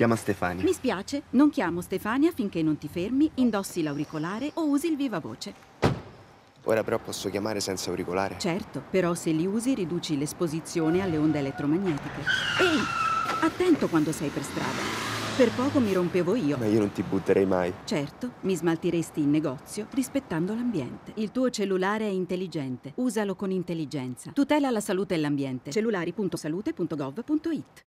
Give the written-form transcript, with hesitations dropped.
Chiama Stefania. Mi spiace, non chiamo Stefania finché non ti fermi, indossi l'auricolare o usi il vivavoce. Ora però posso chiamare senza auricolare? Certo, però se li usi riduci l'esposizione alle onde elettromagnetiche. Ehi, attento quando sei per strada. Per poco mi rompevo io. Ma io non ti butterei mai. Certo, mi smaltiresti in negozio rispettando l'ambiente. Il tuo cellulare è intelligente. Usalo con intelligenza. Tutela la salute e l'ambiente. Cellulari.salute.gov.it